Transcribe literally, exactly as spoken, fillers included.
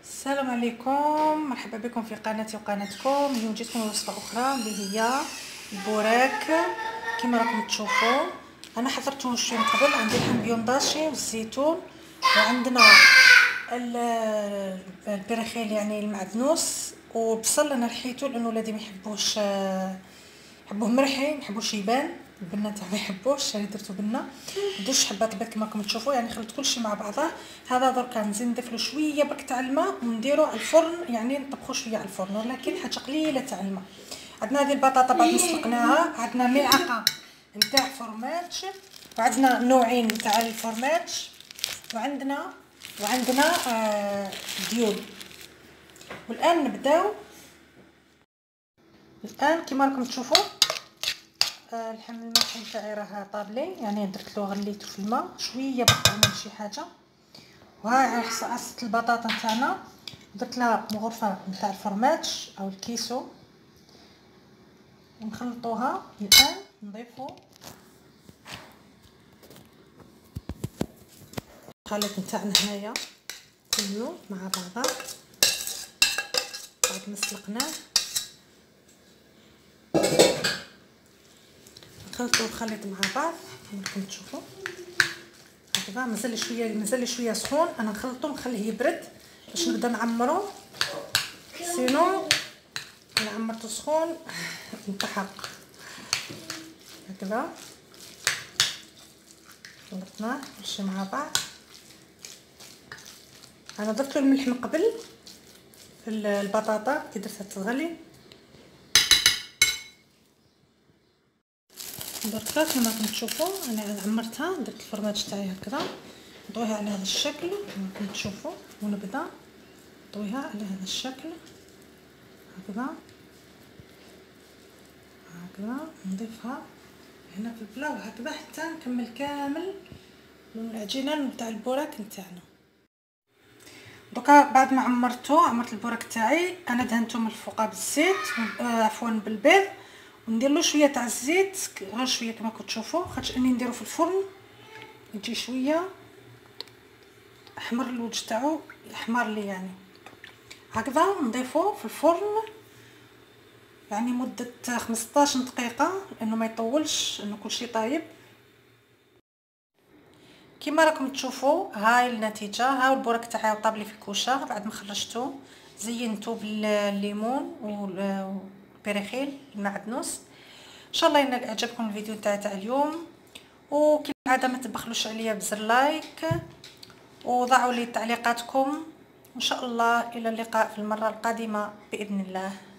السلام عليكم، مرحبا بكم في قناتي وقناتكم. اليوم جيتكم وصفه اخرى اللي هي البوراك. كما راكم تشوفوا انا حضرته شويه من قبل. عندي اللحم بيونداشي والزيتون، وعندنا البرخيل يعني المعدنوس، وبصل انا رحيته لانه ولادي ما يحبوش، يحبوه مرحي، ما يحبوش يبان. البنات ما يحبوش، راني درتو بنه دوش حبات بيض كما راكم تشوفوا، يعني خلطت كلشي مع بعضه. هذا درك نزيد نضيف له شويه برك تاع الماء ونديرو على الفرن، يعني نطبخو شويه على الفرن، ولكن حاجه قليله تاع الماء. عندنا هذه البطاطا بعد سلقناها، عندنا ملعقه نتاع فرماج، وعندنا نوعين تاع الفرماج، وعندنا وعندنا آه ديول. والان نبداو. الان كما راكم تشوفوا آه اللحم المحشي تاعي راه طابلي، يعني درت له غليته في الماء شويه باش تعمل شي حاجه. وها عصت البطاطا تاعنا، درت لها مغرفه نتاع الفرماج او الكيسو، ونخلطوها. الان نضيفو الخليط نتاعنا هنايا كله مع بعضه بعد ما سلقناه. نخلطوا الخليط مع بعض كما راكم تشوفوا هكذا. مازال شويه مازال شويه سخون، انا نخلطو نخليه يبرد باش نبدا نعمرو، سينو انا عمرته سخون نتحرق هكذا. خلطناه كلشي مع بعض. انا درت له الملح من قبل في البطاطا كي درتها تغلي. دركا كما راكم تشوفوا انا عمرتها، درت الفرماج تاعي هكذا، نطويها على هذا الشكل كما راكم تشوفوا، ونبدا نطويها على هذا الشكل هكذا هكذا. نضيفها هنا في البلا وهكذا حتى نكمل كامل العجينه نتاع البوراك نتاعنا. دوكا بعد ما عمرته عمرت البوراك تاعي، انا دهنته من الفوق بالزيت، آه عفوا بالبيض، وندير له شويه تاع الزيت غير شويه كما راكم تشوفوا، خاطش اني نديرو في الفرن يجي شويه احمر الوجه تاعو، يحمر لي يعني هكذا. نضيفوه في الفرن يعني مده خمسطاش دقيقه لانه ما يطولش، انه كلشي طايب. كما راكم تشوفوا هاي النتيجه، ها البوراك تاعي طاب لي في الكوشه بعد ما خرجته، زينته بالليمون والبريخيل المعدنوس. ان شاء الله ينال اعجابكم الفيديو تاعي تاع اليوم، وكما العاده ما تبخلوش عليا بزر لايك، وضعوا لي تعليقاتكم، وان شاء الله الى اللقاء في المره القادمه باذن الله.